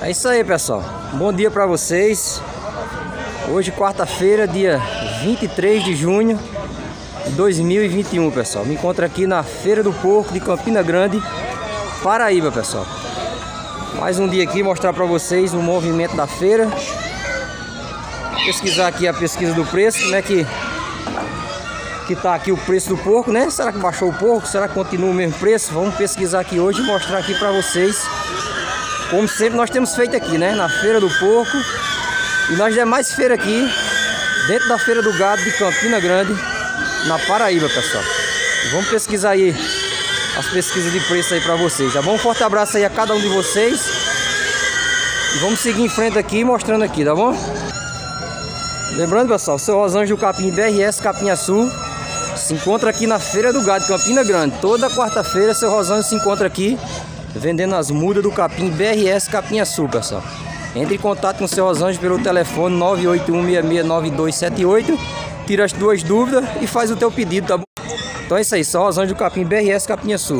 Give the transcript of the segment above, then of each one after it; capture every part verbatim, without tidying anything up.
É isso aí, pessoal. Bom dia pra vocês. Hoje, quarta-feira, dia vinte e três de junho de dois mil e vinte e um, pessoal. Me encontro aqui na Feira do Porco de Campina Grande, Paraíba, pessoal. Mais um dia aqui, mostrar pra vocês o movimento da feira. Pesquisar aqui a pesquisa do preço, como é que que tá aqui o preço do porco, né? Será que baixou o porco? Será que continua o mesmo preço? Vamos pesquisar aqui hoje e mostrar aqui pra vocês, como sempre nós temos feito aqui, né? Na Feira do Porco. E nós temos mais feira aqui, dentro da Feira do Gado de Campina Grande, na Paraíba, pessoal. E vamos pesquisar aí as pesquisas de preço aí pra vocês, tá bom? Um forte abraço aí a cada um de vocês. E vamos seguir em frente aqui, mostrando aqui, tá bom? Lembrando, pessoal, o seu Rosângela do Capim B R S Capinhaçu se encontra aqui na Feira do Gado de Campina Grande. Toda quarta-feira, seu Rosângela se encontra aqui vendendo as mudas do Capim B R S Capinhaçu, pessoal. Entre em contato com o seu Rosângela pelo telefone nove oito um, seis seis nove dois sete oito. Tira as duas dúvidas e faz o teu pedido, tá bom? Então é isso aí, seu Rosângela do Capim B R S Capinhaçu.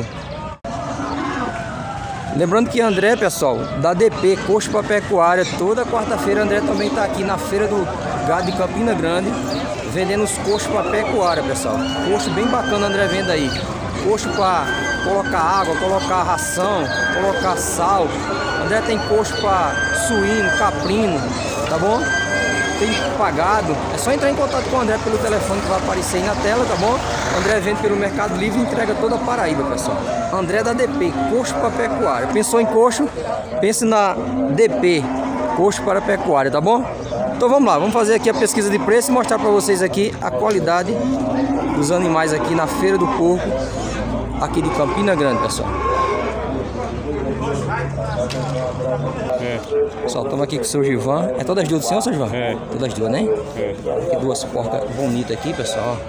Lembrando que André, pessoal, da D P Coxo para Pecuária, toda quarta-feira André também está aqui na Feira do Gado de Campina Grande, vendendo os coxos para pecuária, pessoal. Coxo bem bacana, André vende aí. Coxo para colocar água, colocar ração, colocar sal. André tem coxo para suíno, caprino, tá bom? Tem pagado. É só entrar em contato com o André pelo telefone que vai aparecer aí na tela, tá bom? O André vende pelo Mercado Livre e entrega toda a Paraíba, pessoal. André da D P, coxo para pecuária. Pensou em coxo? Pense na D P, coxo para pecuária, tá bom? Então vamos lá, vamos fazer aqui a pesquisa de preço e mostrar para vocês aqui a qualidade dos animais aqui na Feira do Porco, aqui de Campina Grande, pessoal. É. Pessoal, estamos aqui com o seu Gilvan. É todas duas do senhor, seu Gilvan? É. Todas duas, né? É. Aqui duas porcas bonitas aqui, pessoal.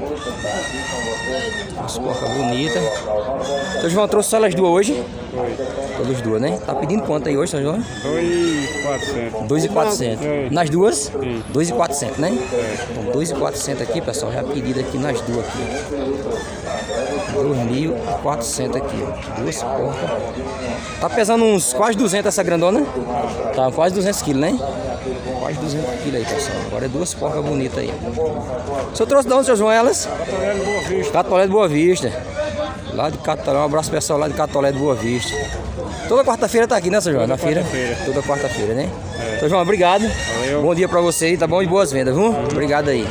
Duas porcas bonitas. Seu Gilvan trouxe só elas duas hoje? Foi. Todas duas, né? Tá pedindo quanto aí hoje, seu Gilvan? dois mil e quatrocentos. dois mil e quatrocentos. É. Nas duas? Sim. dois mil e quatrocentos, né? É. Então, dois mil e quatrocentos aqui, pessoal. Já pedido aqui nas duas aqui. dois mil e quatrocentos aqui, ó. Duas porcas. Tá pesando uns quase duzentos essa grandona? Tá quase duzentos quilos, né? Quase duzentos quilos aí, pessoal. Agora é duas porcas bonitas aí. O senhor trouxe de onde, seu João, elas? Catolé de Boa Vista. Catolé de Boa Vista. Lá de Catolé. Um abraço pessoal lá de Catolé de Boa Vista. Toda quarta-feira tá aqui, né, seu João? Toda Na feira? quarta-feira. Toda quarta-feira, né? É. Seu João, obrigado. Valeu. Bom dia pra você aí, tá bom? E boas vendas, viu? Uhum. Obrigado aí.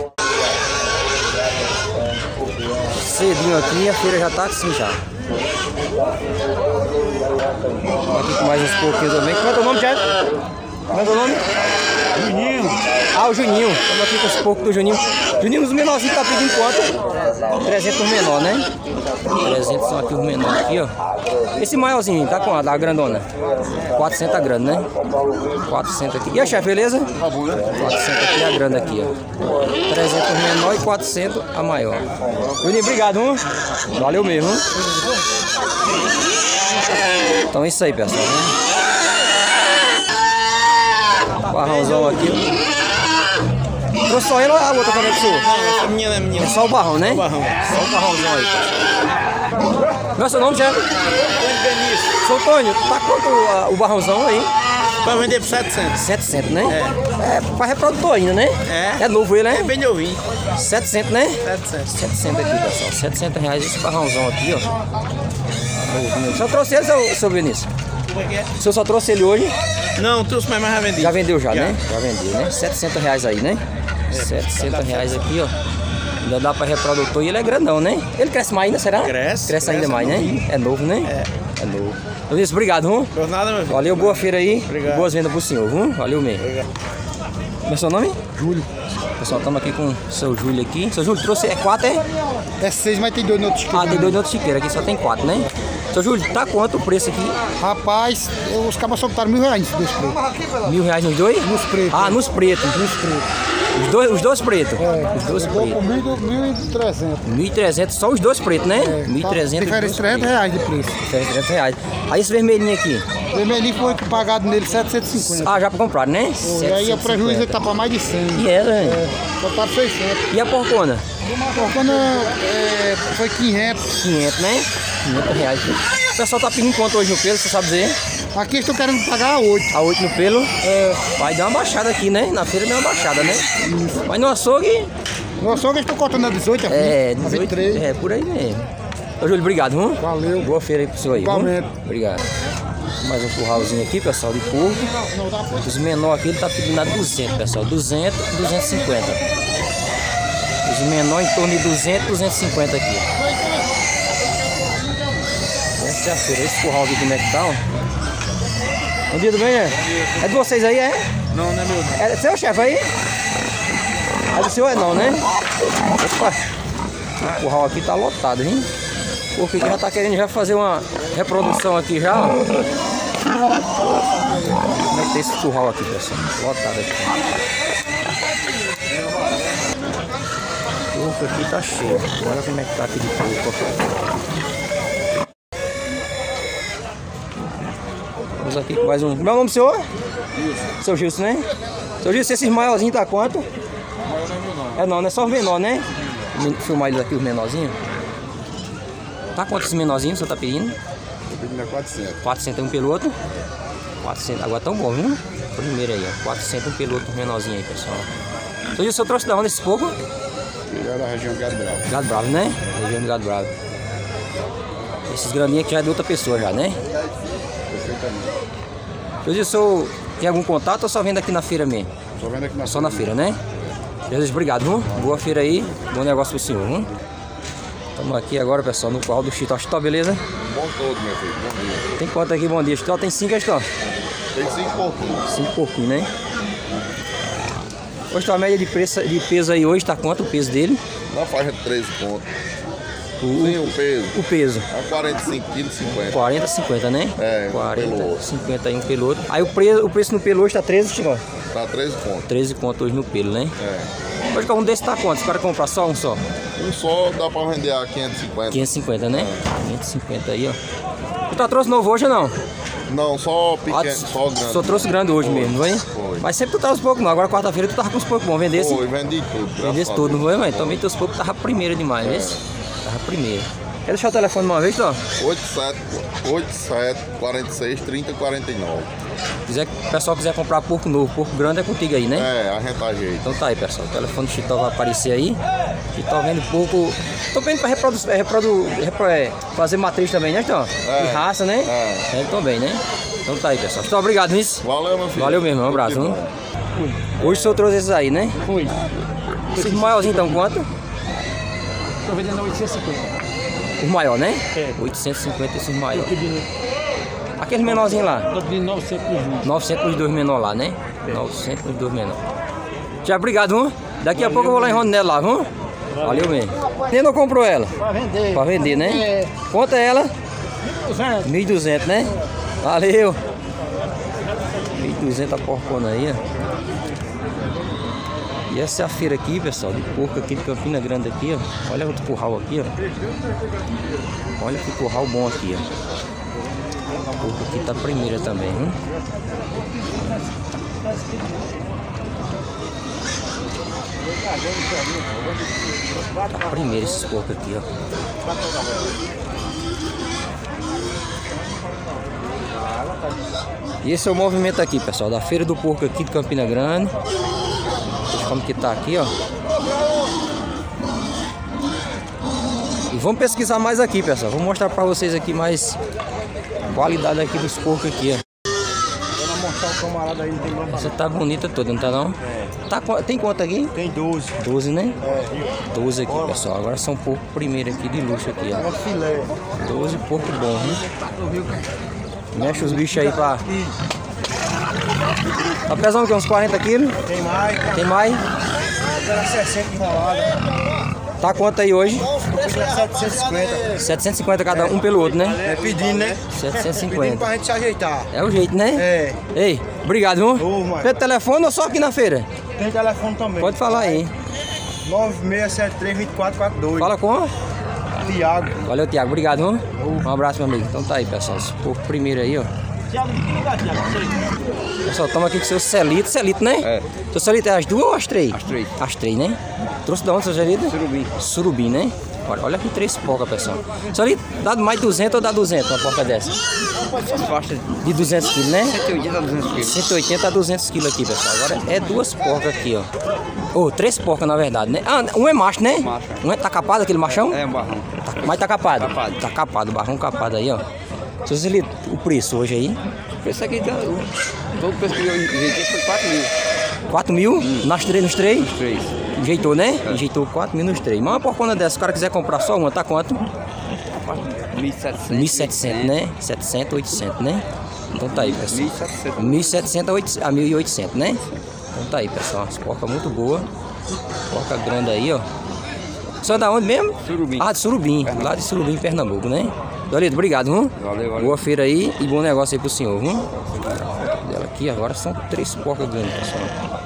Cedinho aqui, a feira já tá assim já. Aqui com mais uns pouquinhos também. Como é teu nome, Thiago? Como é teu nome? Juninho. Ah, o Juninho. Estamos aqui com os poucos do Juninho. Juninho, os menorzinhos tá pedindo quanto? trezentos os menor, né? trezentos são aqui os menores aqui, ó. Esse maiorzinho, tá com a da grandona? quatrocentos a grande, né? quatrocentos aqui. E a chefe, beleza? quatrocentos aqui a grande aqui, ó. trezentos o menor e quatrocentos a maior. Juninho, obrigado, hein? Valeu mesmo, hein? Então é isso aí, pessoal, né? Barrãozão aqui. Trouxe só ele ou a outra também, pessoal? Essa minha é minha. É só o barrão, né? Só o barrão. Só o barrãozão aí, pessoal. Qual é o seu nome, Thiago? Benício. Seu Antônio, tá quanto uh, o barrãozão aí? Pra vender por setecentos. setecentos, né? É. É pra reprodutor ainda, né? É. É novo ele, né? É bem novinho. setecentos, né? setecentos. setecentos aqui, pessoal. setecentos reais esse barrãozão aqui, ó. Novinho. O senhor trouxe ele, seu, seu Benício? Como é que é? O senhor só trouxe ele hoje? Não, trouxe mais, mas já vendi. Já vendeu já, Já. né? Já vendeu, né? setecentos reais aí, né? É, setecentos reais aqui, ó. Ainda dá pra reprodutor e ele é grandão, né? Ele cresce mais ainda, será? Cresce, Cresce ainda cresce, mais, é né? novinho. É novo, né? É. É novo. Benício, obrigado, viu? Por nada, meu filho. Valeu, boa feira aí. Obrigado. Boas vendas pro senhor, viu? Valeu mesmo. Obrigado. Como é seu nome? Júlio. Pessoal, estamos aqui com o seu Júlio aqui. Seu Júlio trouxe, é quatro, é? É seis, mas tem dois no outro Ah, tem dois no outro chiqueiro, aqui só tem quatro, né? Seu Júlio, tá quanto o preço aqui? Rapaz, os cabas só botaram mil reais nesses dois pretos. Mil reais nos dois? Nos pretos. Ah, nos pretos. Nos pretos. Os dois, os dois pretos? É, Os dois eu dou pretos. por mil e trezentos. mil e trezentos, só os dois pretos, né? É, mil e trezentos. diferença de trezentos reais de preço. Diferença trezentos reais. Aí esse vermelhinho aqui. O vermelhinho foi pagado nele setecentos e cinquenta. Ah, já pra comprar, né? E aí o prejuízo ele tá pra mais de cem. E é, né? É, botaram seiscentos. E a porcona? Quando é, foi quinhentos. quinhentos, né? quinhentos reais. O pessoal tá pedindo quanto hoje no peso, você sabe dizer? Aqui estou querendo pagar a oito. A oito no pelo. É. Vai dar uma baixada aqui, né? Na feira deu uma baixada, né? Isso. Mas no açougue... No açougue eu estou cortando a dezoito aqui. É, dezoito. vinte e três. É, por aí mesmo. Ô, Júlio, obrigado, viu? Valeu. Boa feira aí pro senhor aí. Igualmente. Obrigado. Mais um curralzinho aqui, pessoal, de porco. Os menores aqui ele tá pedindo a duzentos, pessoal. duzentos, duzentos e cinquenta. Os menores em torno de duzentos, duzentos e cinquenta aqui. Essa é a feira. Esse curral aqui como é que tá, ó. Bom dia, tudo bem, né? É de vocês aí, é? Não, não é meu. É seu chefe aí? É do senhor, é não, né? Opa. O curral aqui tá lotado, hein? Porque já tá querendo já fazer uma reprodução aqui já. Como é que tem esse curral aqui, pessoal? Lotado aqui. O porco aqui tá cheio. Olha como é que tá aqui de porco. Vamos aqui com mais um. Meu nome do senhor? Gilson. Seu Gilson, né? Seu Gilson, esses maiorzinhos tá quanto? É não, não é só os menores, né? Vou filmar eles aqui, os menorzinhos. Tá quanto esses menorzinhos o senhor tá pedindo? Tô pedindo a quatrocentos. quatrocentos um pelo outro. quatrocentos, agora tão bom, viu? Primeiro aí, ó. quatrocentos um pelo outro menorzinho aí, pessoal. Então, o senhor trouxe da onde esse porco? Já da região de Gado Bravo. Gado Bravo, né? Região de Gado Bravo. Esses grandinhos aqui já é de outra pessoa já, né? Perfeitamente. Então, o senhor tem algum contato ou só vende aqui na feira mesmo? Só vendo aqui na Só na feira, né? Jesus, obrigado, viu? Boa feira aí, bom negócio pro senhor, viu? Estamos aqui agora, pessoal, no curral do Chitó. Chitó, beleza? Bom todo, meu filho. Bom dia. Tem quanto aqui? Bom dia. Chitó tem cinco, Chitó? Tem cinco porquinhos. Cinco porquinhos, né? Hoje tá a média de, preço, de peso aí hoje, tá quanto o peso dele? Na faixa de treze pontos. O, Sim, o peso. o peso? A quarenta e cinco quilos, cinquenta. quarenta, cinquenta, né? É, quarenta, pelo outro. cinquenta e um pelo outro. Aí o preço, o preço no pelo hoje tá treze, Chitó? Tá treze pontos. treze conto hoje no pelo, né? É. Hoje um desse tá quanto? Os caras compram só um só? Um só dá pra vender a quinhentos e cinquenta. quinhentos e cinquenta, né? quinhentos e cinquenta aí, ó. Tu tá trouxe novo hoje ou não? Não, só pequeno, Ah, só grande. Só trouxe grande hoje Foi, mesmo, não foi? foi. Mas sempre tu tava uns poucos não. Agora quarta-feira tu tava com uns poucos bons. Vendesse? Foi, vendi tudo. Vendesse tudo, não foi, mãe? Também teus poucos tava primeira demais, é. Vê? Tava primeira. Quer deixar o telefone uma vez, Tó? oito sete oito sete, quatro seis, trinta, quarenta e nove. Se o pessoal quiser comprar porco novo, porco grande é contigo aí, né? É, a gente ajeita. Então tá aí, pessoal. O telefone do Chitó vai aparecer aí. Chitó vendo porco. Tô vendo pra reproduzir, reprodu, repro, é, fazer matriz também, né, Chitó? É. De raça, né? É. É, também, né? Então tá aí, pessoal. Chitó, obrigado, Nisso. Valeu, meu filho. Valeu mesmo, um abraço. Viu? Hoje o senhor trouxe esses aí, né? Foi. Esses maiorzinhos então quanto? Estou vendendo oitocentos e cinquenta. Os maiores, né? É. oitocentos e cinquenta esses maiores. Estou pedindo, Aqueles menorzinhos lá. tô pedindo novecentos por vinte. novecentos nos dois menores lá, né? novecentos nos dois menores. Já, obrigado, viu? Daqui a pouco eu vou lá em Rondinelli lá, viu? Valeu mesmo. Quem não comprou ela? Para vender. Pra vender, né? É. Quanto é ela? duzentos. mil e duzentos, né? Valeu. mil e duzentos a porcona aí, ó. E essa é a feira aqui, pessoal, de porco aqui de Campina Grande aqui, ó. Olha outro curral aqui, ó. Olha que curral bom aqui, ó. O porco aqui tá primeira também, hein? Tá primeiro esses porcos aqui, ó. E esse é o movimento aqui, pessoal, da feira do porco aqui de Campina Grande. Como que tá aqui, ó. E vamos pesquisar mais aqui, pessoal. Vou mostrar pra vocês aqui mais qualidade aqui dos porcos aqui, ó. Vou mostrar o camarada aí, tem mais. Essa tá bonita toda, não tá não? É. Tá, tem quanto aqui? Tem doze. doze, né? É. doze aqui, pessoal. Agora são porco primeiro aqui de luxo aqui, ó. É filé. doze porco bom, né? Mexe os bichos aí pra... Tá pesando o quê? Uns quarenta quilos? Tem mais. Tem mais? Era sessenta enrolada. Tá quanto aí hoje? setecentos e cinquenta. setecentos e cinquenta cada um pelo outro, né? É pedindo, né? setecentos e Pedindo cinquenta. pra gente se ajeitar. É o jeito, né? É. Ei, obrigado, viu? Ô, mãe. Pelo telefone ou só aqui na feira? Tem telefone também. Pode falar aí. nove seis sete três, dois quatro quatro dois. Fala com? Tiago. Valeu, Tiago. Obrigado, viu? Um abraço, meu amigo. Então tá aí, pessoal. Esse povo primeiro aí, ó. Pessoal, estamos aqui com o seu Celito. Celito, né? É. Seu Celito é as duas ou as três? As três. As três, né? Trouxe de onde, seu Celito? Surubim. Surubim, né? Olha, olha aqui três porcas, pessoal. Celito, dá mais de duzentos ou dá duzentos uma porca dessa? As faixas De duzentos quilos, né? cento e oitenta a duzentos quilos. cento e oitenta a duzentos quilos aqui, pessoal. Agora é duas porcas aqui, ó. Ou oh, três porcas, na verdade, né? Ah, um é macho, né? Macho. Um é, tá capado, aquele machão? É um barrão. Tá, mas tá capado? Capado. Tá capado, barrão capado aí, ó. Seu Celito, o preço hoje aí? O preço aqui, tá, todo o preço que eu enjeitei foi quatro mil. quatro mil? Hum. Nas três, nos três? Os três. Enjeitou, né? É. Enjeitou quatro mil nos três. Mas uma porcona dessa, se o cara quiser comprar só uma, tá quanto? mil e setecentos. mil e setecentos, né? setecentos, oitocentos, né? Então tá aí, pessoal. mil e setecentos. mil e setecentos a mil e oitocentos, né? Então tá aí, pessoal. As porcas muito boas. Porca grande aí, ó. Só da onde mesmo? Surubim. Ah, de Surubim. Pernambuco. Lá de Surubim, Pernambuco, né? Dorito, obrigado, viu? Valeu, valeu. Boa feira aí e bom negócio aí pro senhor, viu? Dela aqui agora são três porcas grandes, pessoal.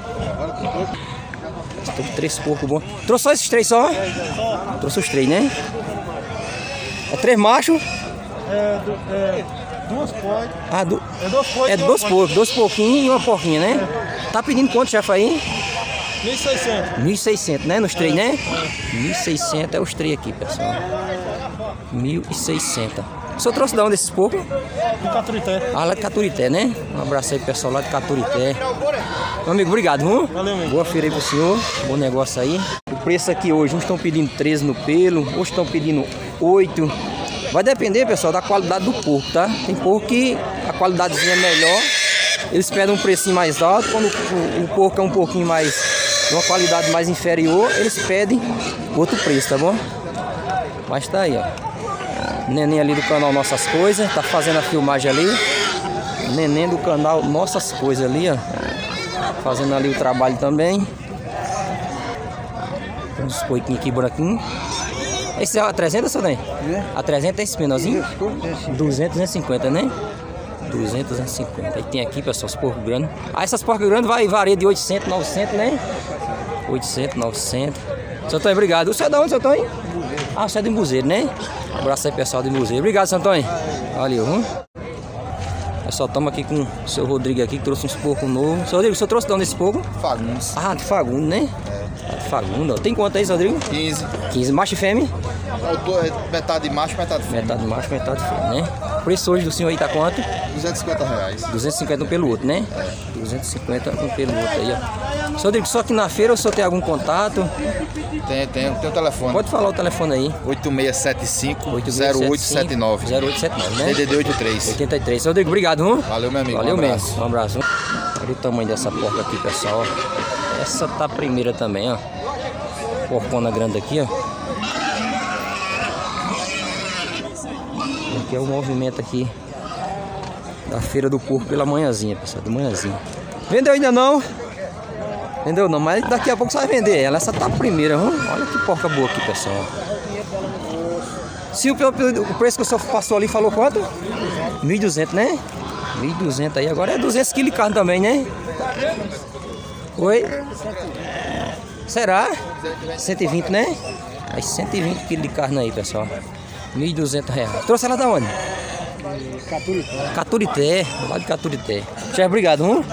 Tem três porcos bons. Trouxe só esses três só? Trouxe os três, né? É três machos? É, é duas porcas. Ah, do... É dois porcos. é dois porcos, dois porquinhos e uma porquinha, né? Tá pedindo quanto, chefe, aí? mil e seiscentos. mil e seiscentos, né? Nos três, né? mil e seiscentos é os três aqui, pessoal. mil e seiscentos. O senhor trouxe de onde esses porcos? Do Caturité. Ah, lá de Caturité, né? Um abraço aí, pessoal, lá de Caturité. Meu amigo, obrigado, viu? Valeu, amigo. Boa feira aí pro senhor. Bom negócio aí. O preço aqui hoje, uns estão pedindo treze no pelo, outros estão pedindo oito. Vai depender, pessoal, da qualidade do porco, tá? Tem porco que a qualidadezinha é melhor. Eles pedem um precinho mais alto. Quando o, o porco é um pouquinho mais, de uma qualidade mais inferior, eles pedem outro preço, tá bom? Mas tá aí, ó. Neném ali do canal Nossas Coisas, tá fazendo a filmagem ali. Neném do canal Nossas Coisas ali, ó. Fazendo ali o trabalho também. Tem uns coiquinhos aqui branquinhos. Esse é a trezentos, seu Dani? A trezentos é esse menorzinho? duzentos, duzentos e cinquenta, né? duzentos, duzentos e cinquenta. Aí tem aqui, pessoal, os porcos grandes. Ah, essas porcas grandes vai varia de oitocentos, novecentos, né? oitocentos, novecentos. Seu Antônio, obrigado. O senhor é de onde, seu Antônio? Ah, você é de Embuzeiro, né? Um abraço aí, pessoal de Embuzeiro. Obrigado, seu Antônio. Valeu, hein? Pessoal, estamos aqui com o seu Rodrigo aqui, que trouxe uns porcos novos. Seu Rodrigo, o senhor trouxe de onde esse porco? Fagundes. Ah, de Fagundo, né? É. De Fagundo, ó. Tem quanto aí, seu Rodrigo? quinze. quinze. Macho e fêmea? Eu tô é metade macho, metade fêmea. Metade macho, metade fêmea, né? O preço hoje do senhor aí tá quanto? duzentos e cinquenta reais. duzentos e cinquenta um pelo outro, né? É. duzentos e cinquenta um pelo outro aí, ó. Seu Rodrigo, só aqui na feira ou o senhor tem algum contato? Tem, tem, tem o telefone. Pode falar o telefone aí. oito seis sete cinco, oito seis zero oito sete nove. zero oito sete nove, né? D D D oitenta e três. oitenta e três. Seu Rodrigo, obrigado, viu? Valeu, meu amigo. Valeu um abraço. mesmo. Um abraço. Olha o tamanho dessa porca aqui, pessoal. Essa tá a primeira também, ó. Porcona grande aqui, ó. Aqui é o movimento aqui da feira do porco pela manhãzinha, pessoal, de manhãzinha. Vendeu ainda não? Vendeu não, mas daqui a pouco você vai vender ela. Essa tá a primeira, viu? Olha que porca boa aqui, pessoal. Se o, o preço que o senhor passou ali falou quanto? mil e duzentos, né? mil e duzentos aí. Agora é duzentos quilos de carne também, né? Oi? Será? cento e vinte, né? Aí cento e vinte quilos de carne aí, pessoal. mil e duzentos reais. Trouxe ela da onde? Caturité. Caturité, lá de Caturité. Chefe, obrigado, viu?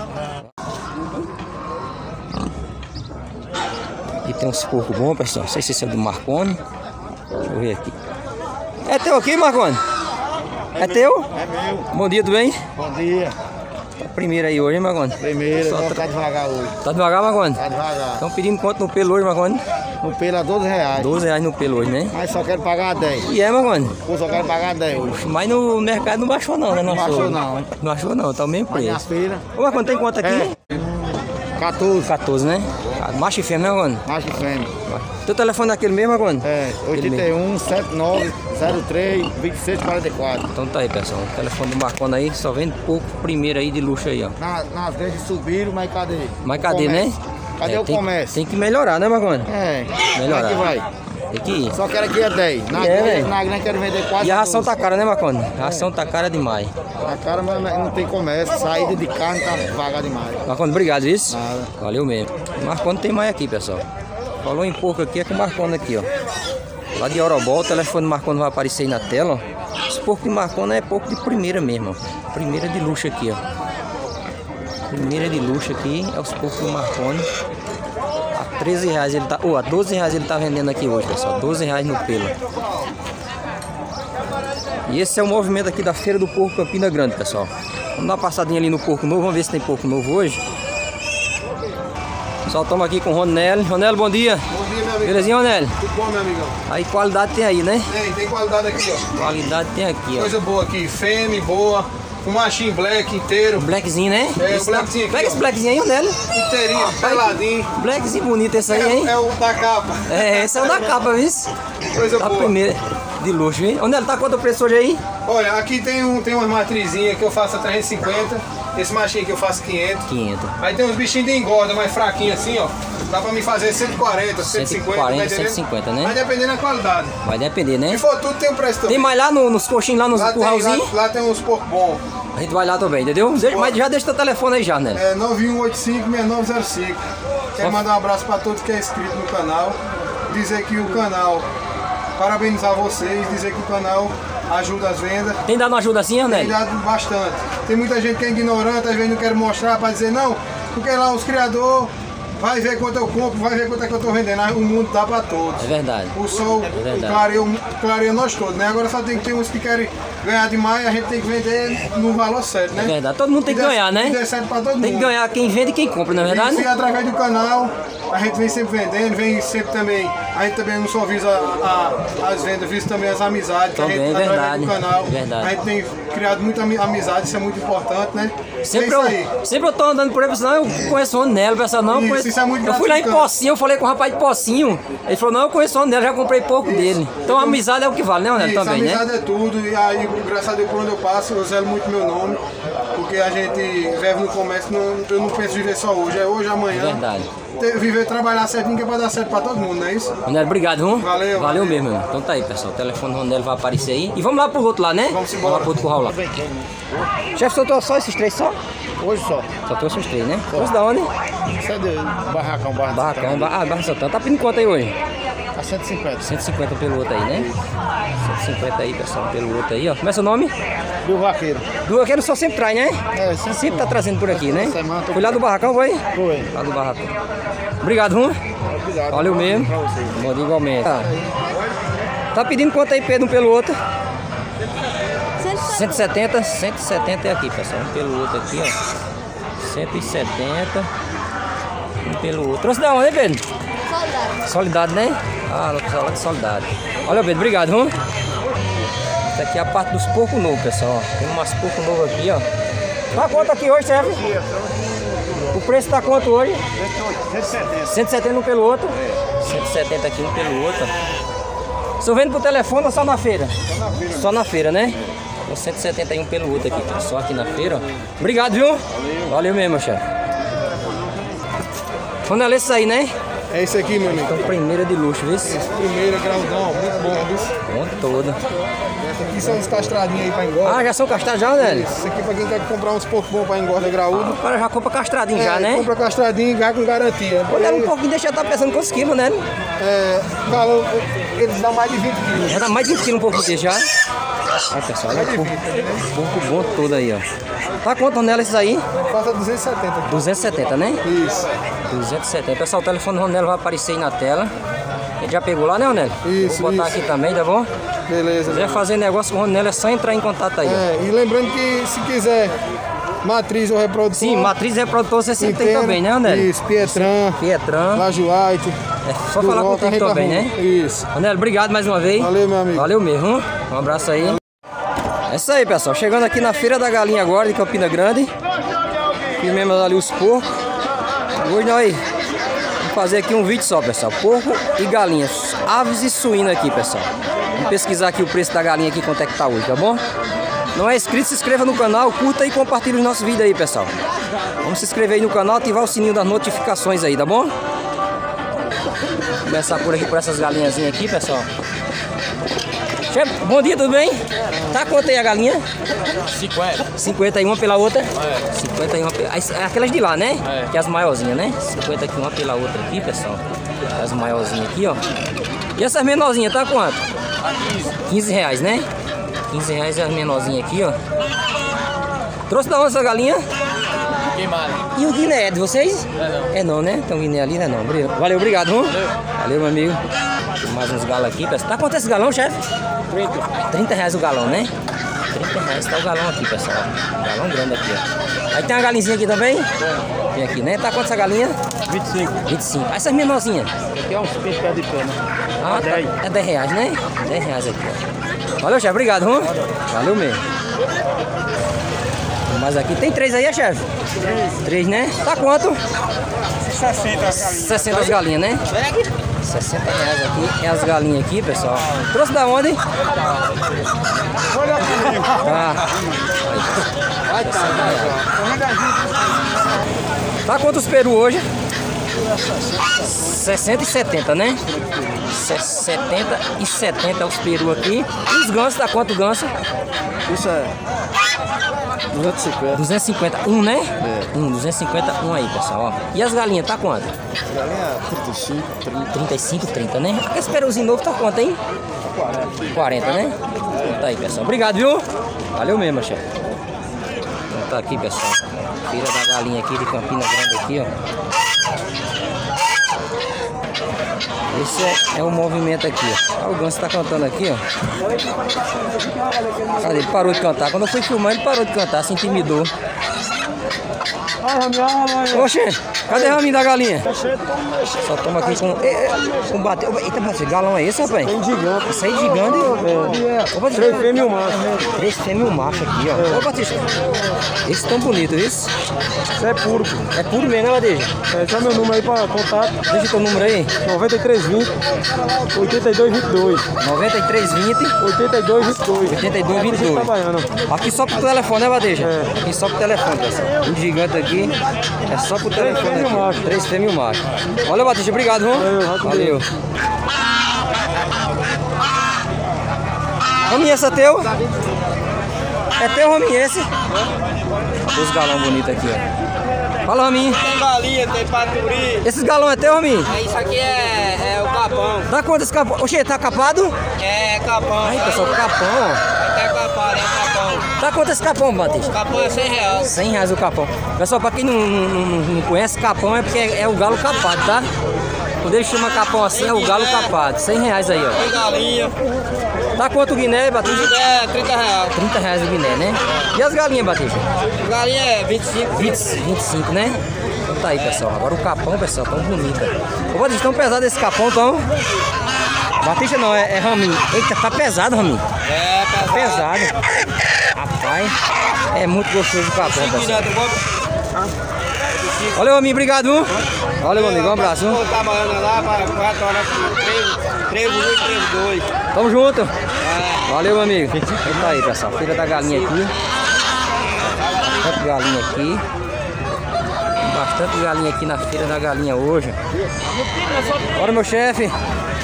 Aqui tem uns porcos bons, pessoal. Não sei se esse é do Marconi. Deixa eu ver aqui. É teu aqui, Marconi? É, é teu? É meu. Bom dia, tudo bem? Bom dia. Tá primeiro aí hoje, hein, Marconi? Primeiro, Só vou tra... ficar devagar hoje. Tá devagar, Marconi? Tá devagar. Estão pedindo quanto no pelo hoje, Marconi? No pelo a doze reais. doze reais no pelo hoje, né? Mas só quero pagar dez. E é, Marconi? Eu só quero pagar dez hoje. Mas no mercado não baixou não, né? Não baixou não, hein? Não baixou não, tá o mesmo Mas na preço. feira. Ô, Marconi, tem quanto aqui? É. quatorze. quatorze, né? Macho e fêmea, né, Marconi? Macho e fêmea. Teu telefone é aquele mesmo, Marconi? É, oitenta e um, setenta e nove, zero três, vinte e seis, quarenta e quatro. Então tá aí, pessoal. O telefone do Marconi aí, só vende pouco primeiro aí de luxo aí, ó. Na, nas grandes subiram, mas cadê? Mas O cadê, né? comércio? Cadê É, o tem, comércio? tem que melhorar, né, Marconi? É. Melhorar. Como é que vai? Tem que ir. Só quero aqui é dez. Na, É, grande, velho. na grande quero vender quase. E a ração doze. tá cara, né, Marconi? A ração tá cara demais. A cara, mas não tem comércio. Saída de carne tá vaga demais. Marconi, obrigado, isso. Nada. Valeu mesmo. Marconi tem mais aqui, pessoal. Falou em porco aqui, é com o Marconi aqui, ó. Lá de Orobó, o telefone do Marconi vai aparecer aí na tela, ó. Os porcos de Marcona é porco de primeira mesmo, ó. Primeira de luxo aqui, ó. Primeira de luxo aqui é os porcos de Marcona. A treze reais ele tá, ou oh, a doze reais ele tá vendendo aqui hoje, pessoal. doze reais no pelo. E esse é o movimento aqui da Feira do Porco Campina Grande, pessoal. Vamos dar uma passadinha ali no porco novo, vamos ver se tem porco novo hoje. Pessoal, estamos aqui com o Ronélio. Ronélio, bom dia. Bom dia, meu amigo. Belezinha, Ronélio? Tudo bom, meu amigão? Aí qualidade tem aí, né? Tem, tem qualidade aqui, ó. Qualidade tem aqui, ó. Coisa boa aqui, fêmea boa, um machinho black inteiro. O blackzinho, né? É, esse o blackzinho aqui, Pega ó. esse blackzinho aí, Ronélio. Inteirinho, peladinho. Blackzinho bonito esse aí, hein? É, é o da capa. É, esse é o da capa, viu? Coisa Da boa. primeira de luxo, hein? Ronélio, tá quanto o preço hoje aí? Olha, aqui tem, um, tem umas matrizinhas que eu faço a trezentos e cinquenta. Esse machinho aqui eu faço quinhentos. quinhentos. Aí tem uns bichinhos de engorda, mais fraquinhos assim, ó. Dá pra me fazer cento e quarenta, cento e cinquenta, cento e quarenta, tá entendendo? cento e cinquenta, né? Vai dependendo da qualidade. Vai depender, né? Se for tudo, tem um preço também. Tem mais lá no- nos coxinhos, lá nos Lá tem, lá, curralzinhos? lá tem uns porcos bons. A gente vai lá também, entendeu? Deixa- Mas já deixa teu telefone aí já, né? É nove um oito cinco, seis nove zero cinco. Quero Só- mandar um abraço para todos que é inscrito no canal. Dizer que o canal, parabenizar vocês, dizer que o canal ajuda as vendas. Tem dado uma ajuda assim, Tem Ronélio? dado bastante. Tem muita gente que é ignorante, às vezes não quer mostrar para dizer não, porque lá os criadores vai ver quanto eu compro, vai ver quanto é que eu tô vendendo. Aí o mundo dá para todos. É verdade. O sol verdade. clareia, clareia nós todos, né? Agora só tem que ter uns que querem ganhar demais, a gente tem que vender no valor certo, né? É verdade. Todo mundo tem que E dê- ganhar, né? e dê certo pra todo Tem que mundo. ganhar quem vende e quem compra, não é verdade? E através do canal, a gente vem sempre vendendo, vem sempre também, a gente também não só visa a- as vendas, visa também as amizades, que a Também, gente, é através verdade, do canal, verdade. a gente tem criado muita ami- amizade, isso é muito importante, né? Sempre é isso aí. eu, sempre eu tô andando por aí, senão eu conheço o Ronélio, pessoal, não, eu Isso, conheço. isso é muito Eu fui lá em gratificante. Pocinho, eu falei com o rapaz de Pocinho, ele falou, não, eu conheço o Ronélio, já comprei pouco dele. Então a amizade é o que vale, né, Ronélio, Isso, também, né? amizade é tudo, e aí, graças a Deus, por onde eu passo, eu zelo muito meu nome, porque a gente vive no comércio, não, eu não penso viver só hoje, é hoje, amanhã. Verdade. Ter- viver, trabalhar certinho, que é pra dar certo pra todo mundo, não é isso? Ronélio, obrigado, viu? Valeu, Valeu valeu. mesmo, irmão. Então tá aí, pessoal, o telefone do Ronélio vai aparecer aí. E vamos lá pro outro lá, né? Vamos embora. Vamos lá pro outro curral lá. Chefe, soltou só esses três só? Hoje só. Só trouxe os três, né? Trouxe da onde? Isso é de barracão, barra Barracão, ba- ah, Barra Santana. Tá pedindo quanto aí hoje? a cento e cinquenta. cento e cinquenta pelo outro aí, né? cento e cinquenta aí, pessoal, pelo outro aí, ó. Como é seu nome? Do vaqueiro. Do Vaqueiro só sempre traz, né? É, sempre. Sempre tá trazendo por aqui, né? Semana, tô- Foi lá do Barracão, foi? Foi. Lá do Barracão. Obrigado, Rum. Obrigado. Valeu mesmo. Pra vocês. Bom dia igualmente. Tá. Tá pedindo quanto aí, Pedro, um pelo outro? cento e setenta. cento e setenta é aqui, pessoal. Um pelo outro aqui, ó. cento e setenta. Um pelo outro. Trouxe da onde, hein, Pedro? Soldado. Solidade, né? Ah, pessoal, lá de Solidade. Olha, Pedro, obrigado, viu? Essa aqui é a parte dos porcos novos, pessoal. Tem umas porcos novos aqui, ó. Tá quanto aqui hoje, chefe? O preço tá quanto hoje? cento e setenta um pelo outro? cento e setenta aqui um pelo outro. O senhor vende por telefone ou só na feira? Só na feira. Só na feira, né? Então cento e setenta e um pelo outro aqui, só aqui na feira, ó. Obrigado, viu? Valeu. Valeu mesmo, chefe. Quando é esse aí, né? É esse aqui, meu amigo. Então, primeira de luxo, viu? Esse primeiro é graudão, muito bom, viu? Bom todo. Esse aqui são os castradinhos aí pra engorda. Ah, já são castrados já, né? Esse aqui pra quem quer comprar uns porcos bons pra engorda graúdo. O cara já compra castradinho É, já, né? compra castradinho e já com garantia. Quando era um pouquinho, deixa eu estar pensando quantos quilos, né? É, valor, eles dão mais de vinte quilos. Já dá mais de vinte quilos um pouco desse já. Olha, pessoal, olha o porco, porco bom todo aí, ó. Tá quanto nela esses aí? Passa duzentos e setenta aqui. duzentos e setenta, né? Isso. duzentos e setenta. Pessoal, o telefone do Ronélio vai aparecer aí na tela. Ele já pegou lá, né, Ronélio? Isso, Vou botar isso. aqui também, tá bom? Beleza. Se quiser fazer negócio com o Ronélio, é só entrar em contato aí, ó. É, e lembrando que se quiser matriz ou reprodutor. Sim, matriz e reprodutor você sempre tem inteiro, também, né, Ronélio? Isso, Pietran, Pietran. Laje White. É só falar Duroca, a contigo gente também, arruma. né? Isso. Ronélio, obrigado mais uma vez. Valeu, meu amigo. Valeu mesmo. Um abraço aí. É isso aí, pessoal. Chegando aqui na Feira da Galinha agora, de Campina Grande. Firmemos ali os porcos. Hoje nós vamos fazer aqui um vídeo só, pessoal. Porco e galinhas. Aves e suínos aqui, pessoal. Vamos pesquisar aqui o preço da galinha aqui, quanto é que tá hoje, tá bom? Não é inscrito, se inscreva no canal, curta e compartilhe os nossos vídeos aí, pessoal. Vamos se inscrever aí no canal, ativar o sininho das notificações aí, tá bom? Vou começar por aqui, por essas galinhazinhas aqui, pessoal. Chefe, bom dia, tudo bem? Tá quanto aí a galinha? cinquenta. cinquenta e uma pela outra? É. cinquenta e uma pela... É aquelas de lá, né? É. Que é as maiorzinhas, né? cinquenta e uma pela outra aqui, pessoal. As maiorzinhas aqui, ó. E essas menorzinhas, tá quanto? quinze reais, né? quinze reais é as menorzinhas aqui, ó. Trouxe da onde essa galinha? Queimado. E o Guiné é de vocês? É não. É não, né? Então o Guiné ali não é não. Valeu, obrigado, viu? Valeu. Valeu, meu amigo. Tem mais uns galos aqui, pessoal. Tá quanto esse galão, chefe? trinta. trinta reais o galão, né? trinta reais tá o galão aqui, pessoal. Galão grande aqui, ó. Aí tem uma galinzinha aqui também? Tem aqui, né? Tá quanto essa galinha? vinte e cinco. vinte e cinco. Aí essas menorzinhas? Aqui é uns pés pé de pena. Ah, tá. dez. É dez reais, né? dez reais aqui, ó. Valeu, chefe. Obrigado, viu? Valeu mesmo. Mas aqui tem três aí, chefe? Três. Três, né? Tá quanto? sessenta as galinhas. sessenta as galinhas, né? sessenta reais aqui. É as galinhas aqui, pessoal. Trouxe da onde? Olha comigo. Tá. Tá quantos peru hoje? sessenta e setenta, né? setenta e setenta os peru aqui. E os gansos, tá quanto ganso? Isso é duzentos e cinquenta. duzentos e cinquenta, um, né? É. Um, duzentos e cinquenta, um aí, pessoal, ó. E as galinhas, tá quanto? Galinha trinta e cinco, trinta. trinta e cinco, trinta, né? Esse peruzinho novo tá quanto, hein? quarenta, né? Tá aí, pessoal. Obrigado, viu? Valeu mesmo, chefe. Então tá aqui, pessoal. Feira da galinha aqui de Campina Grande aqui, ó. Esse é, é o movimento aqui, ó. Olha o ganso tá cantando aqui, ó. Cadê? Ele parou de cantar. Quando eu fui filmar, ele parou de cantar, se intimidou. Oxê, cadê o raminho da galinha? Só toma aqui com. É, é, com bater. Eita, Batista, galão é esse, rapaz? Tem gigante. Isso aí é gigante. É. Ô, Batista, três fêmeas e um macho. Três fêmeas e um macho aqui, ó. É. Ô, Batista, esses tão bonitos, isso? Isso é puro. É puro mesmo, né, Batista? É, deixa meu número aí pra contato. Deixa o teu número aí. noventa e três vinte, oitenta e dois vinte e dois. noventa e três vinte, oitenta e dois vinte e dois. oitenta e dois vinte e dois. Aqui só pro telefone, né, Badeja? É. Aqui só pro telefone, pessoal. O gigante aqui é só pro telefone. fêmeas e um macho. Três fêmeas e um macho. Olha, Badeja, obrigado, viu? Valeu, Valeu. Rominho, esse é teu? É teu, Rominho, esse? Olha os galão bonitos aqui, ó. Fala, Rominho. Tem galinha, tem paturi. Esses galão é teu, Rominho? Isso aqui é, é o capão. Dá quanto esse capão? Oxê, tá capado? É capão. Ai, pessoal, capão, ó. Tá capado, é capão. Dá quanto esse capão, Batista? Capão é cem reais. cem reais o capão. Pessoal, pra quem não, não, não, não conhece, capão é porque é, é o galo capado, tá? Quando ele chama capão assim, é o galo capado. cem reais aí, ó. Tem galinha. Tá quanto o Guiné, Batista? É trinta reais. trinta reais o Guiné, né? E as galinhas, Batista? Galinha é vinte e cinco. vinte, vinte e cinco, né? Então tá aí, pessoal. Agora o capão, pessoal, tão bonito. Ô, Batista, tão pesado esse capão, tão? Batista não, é, é Raminho. Eita, tá pesado, Raminho. É, Tá pesado. Rapaz, é muito gostoso o capão, pessoal. Valeu, amigo, obrigado, viu? Valeu, amigo, um abraço, viu? Estou trabalhando lá para quatro horas, três, um, três, dois. Tamo junto. É. Valeu, meu amigo. Então tá aí, pessoal. Feira da galinha aqui. Bastante galinha aqui. Bastante galinha aqui na feira da galinha hoje. Bora, meu chefe.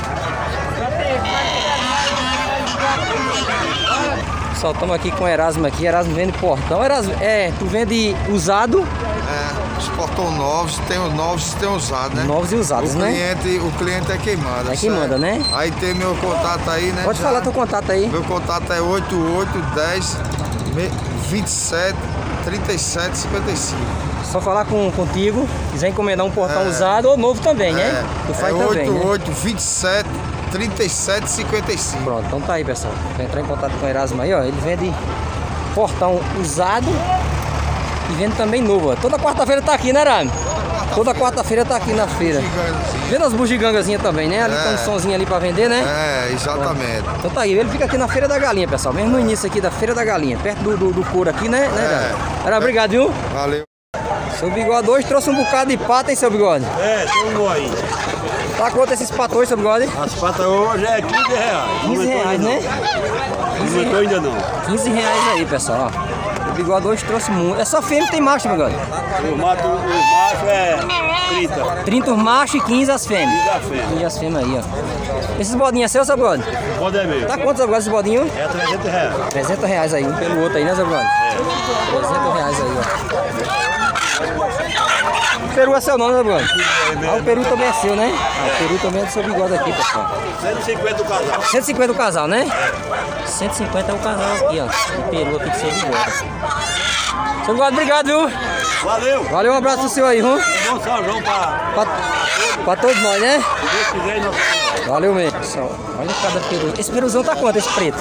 Pessoal, estamos aqui com o Erasmo aqui. Erasmo vende portão. Erasmo, é, tu vende usado? É, os portões novos, tem os novos e tem os usados, né? Novos e usados, o né? cliente, o cliente é quem manda. É quem certo? manda, né? Aí tem meu contato aí, né? Pode já. falar teu contato aí. Meu contato é oito oito, dez, vinte e sete, trinta e sete, cinquenta e cinco. Só falar com, contigo. Quiser encomendar um portão É. usado ou novo também, né? É, Tu faz é também, né? oito oito, vinte e sete, trinta e sete, cinquenta e cinco. Pronto, então tá aí, pessoal. Pra entrar em contato com o Erasmo aí, ó. Ele vende portão usado e vende também novo, ó. Toda quarta-feira tá aqui, né, Erasmo? Toda quarta-feira tá aqui na feira. Vendo as bugigangazinhas também, né? Ali É. tem um sonzinho ali pra vender, né? É, exatamente. Então tá aí, ele fica aqui na Feira da Galinha, pessoal. Mesmo no início aqui da Feira da Galinha, perto do, do, do couro aqui, né? né É. Era, obrigado, viu? Valeu. Seu Bigode hoje trouxe um bocado de pata, hein, seu Bigode? É, tem um aí. Tá quanto esses patos hoje, seu Bigode? As patas hoje é quinze reais. quinze reais, né? Não aumentou ainda não. quinze reais aí, pessoal, ó. O Bigode hoje trouxe muito. É só fêmea, tem macho, Bigode? O mato, o macho é trinta. trinta os machos e quinze as fêmeas. quinze a fêmea. quinze as fêmeas aí, ó. Esses bodinhos é seu, seu Bigode? Pode é mesmo. Tá quanto, seu Bigode, esse bodinho? É trezentos reais. trezentos reais aí, um pelo outro aí, né, seu Bigode? trezentos reais aí, ó. peru é seu nome, né, Bruno? Ah, o peru também é seu, né? Ah, o peru também é do seu bigode aqui, pessoal. cento e cinquenta o casal. cento e cinquenta o casal, né? cento e cinquenta é o casal aqui, ó. O peru aqui do seu bigode. Seu bigode, obrigado, viu? Valeu. Valeu, um abraço pro seu aí, viu? Bom São João pra... Pra, pra todos nós, né? Se Deus quiser, nós... Valeu mesmo, pessoal. Olha cada peru. Esse peruzão tá quanto, esse preto?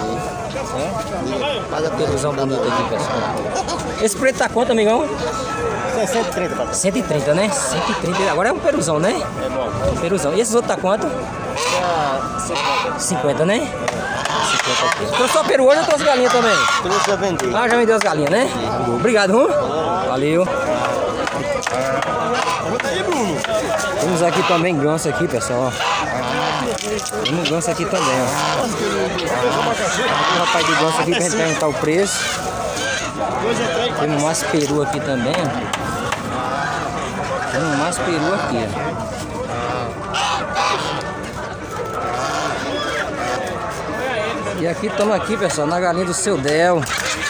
Cada peruzão bonito aqui, pessoal. Esse preto tá quanto, amigão? cento e trinta. cento e trinta, né? cento e trinta. Agora é um peruzão, né? É bom. Peruzão. E esses outros tá quanto? cinquenta, né? cinquenta aqui. Trouxe só peru hoje ou trouxe galinha também? Trouxe a vender. Ah, já vendeu as galinhas, né? Obrigado, viu? Valeu. Temos aqui também ganso aqui, pessoal. Temos ganso aqui também, ó. O rapaz do ganso aqui pra gente perguntar o preço. Temos mais peru aqui também. Temos mais peru aqui, ó. E aqui estamos aqui, pessoal, na galinha do seu Del.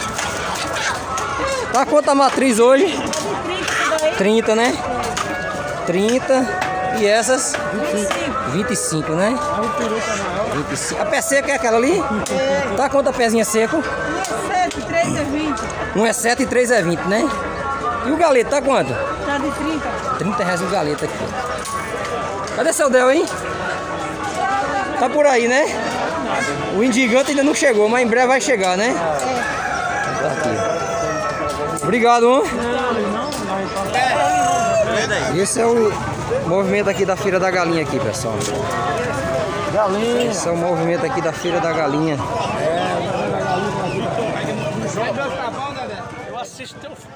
Tá quanto a matriz hoje? trinta, né? trinta. E essas? vinte e cinco, né? vinte e cinco. A pé seca é aquela ali? É. Tá quanto a pezinha seco? um é sete, três é vinte. um é sete e três é vinte, né? E o galeto tá quanto? Tá de trinta. trinta reais o galeto aqui. Cadê seu Del, hein? Tá por aí, né? O indigante ainda não chegou, mas em breve vai chegar, né? É. Tá aqui. Obrigado, hein? Esse é o movimento aqui da Feira da Galinha aqui, pessoal. Galinha. Esse é o movimento aqui da Feira da Galinha. Eu assisto teu filho.